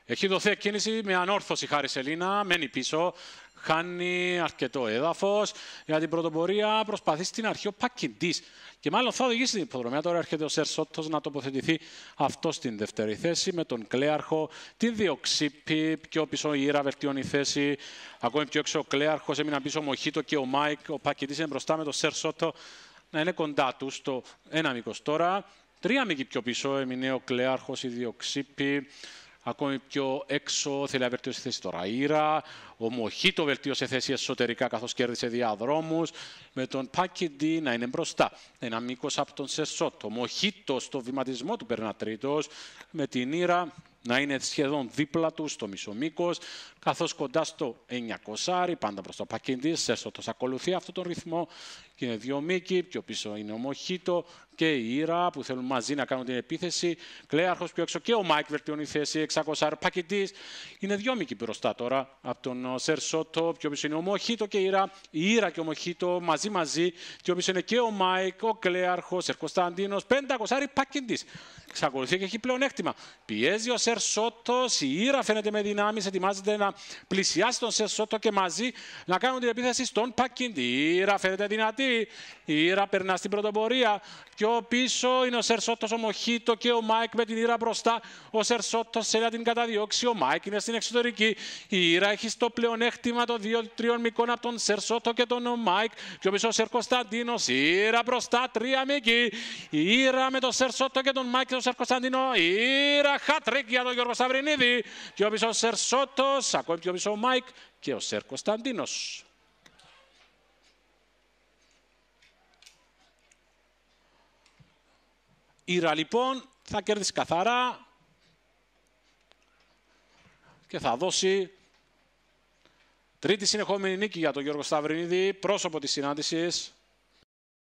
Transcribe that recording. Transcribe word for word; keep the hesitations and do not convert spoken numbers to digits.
Έχει δοθεί εκκίνηση με ανόρθωση χάρη Σελίνα, μένει πίσω. Χάνει αρκετό έδαφος για την πρωτοπορία. Προσπαθεί στην αρχή ο Πακιντής. Και μάλλον θα οδηγήσει την υποδρομία. Τώρα έρχεται ο Σερ Σότος να τοποθετηθεί αυτό στην δεύτερη θέση με τον Κλέαρχο. Την Διοξύπη. Πιο πίσω η Ήρα βελτιώνει θέση. Ακόμη πιο έξω ο Κλέαρχος. Έμειναν πίσω ο Μοχίτο και ο Μάικ. Ο Πακιντής είναι μπροστά με τον Σερ Σότο να είναι κοντά του στο ένα μήκος τώρα. Τρία μήκη πιο πίσω έμεινε ο Κλέαρχος, η Διοξύπη. Ακόμη πιο έξω θέλει να βελτιώσει θέση τώρα η Ήρα. Ο Μοχίτο βελτίωσε θέση εσωτερικά καθώς κέρδισε διαδρόμους. Με τον Πακιντή να είναι μπροστά. Ένα μήκος από τον Σερ Σότο. Ο Μοχίτο στο βηματισμό του περνά τρίτος. Με την Ήρα να είναι σχεδόν δίπλα του στο μισό μήκος. Καθώς κοντά στο εννιακόσια, πάντα προς το Πακιντή. Σερ Σότος ακολουθεί αυτόν τον ρυθμό. Και είναι δύο μήκη. Πιο πίσω είναι ο Μοχίτο και η Ήρα που θέλουν μαζί να κάνουν την επίθεση. Κλέαρχος πιο έξω και ο Μάικ βελτιώνει θέση. εξακόσια. Ο Πακιντής είναι δύο μήκη μπροστά τώρα από τον Σερ Σότο. Πιο πίσω είναι ο Μοχίτο και η Ήρα. Η Ήρα και ο Μοχίτο μαζί μαζί. Πιο πίσω είναι και ο Μάικ, ο Κλέαρχος, Σερ Κωνσταντίνος. πεντακόσια. Πακιντής. Εξακολουθεί και έχει πλεονέκτημα. Πιέζει ο Σερ Σότος. Η Ήρα φαίνεται με δυνάμεις. Ετοιμάζεται να πλησιάσει τον Σερ Σότο και μαζί να κάνουν την επίθεση στον Πακιντή. Η Ήρα φαίνεται δυνατή. Η Ήρα περνά στην πρωτοπορία. Πιο πίσω είναι ο Σερ Σότος, ο Μοχίτο και ο Μάικ με την Ήρα μπροστά. Ο Σερ Σότος θέλει να την καταδιώξει. Ο Μάικ είναι στην εξωτερική. Η Ήρα έχει στο πλεονέκτημα των δύο τριών μηκών από τον Σερ Σότο και τον Μάικ. Πιο πίσω ο Σερ Κωνσταντίνος. Η Ήρα μπροστά, τρία μήκη. Η Ήρα με τον Σερ Σότο και τον Μάικ και τον Σερ Κωνσταντίνο. Η Ήρα χατρίκ για τον Γιώργο Σταυρινίδη. Πιο πίσω ο Σερ Σότος, ακόμη πιο πίσω ο Μάικ και ο Σερ Κωνσταντίνος. Η Ήρα λοιπόν θα κέρδισει καθαρά και θα δώσει τρίτη συνεχόμενη νίκη για τον Γιώργο Σταυρινίδη, πρόσωπο της συνάντησης.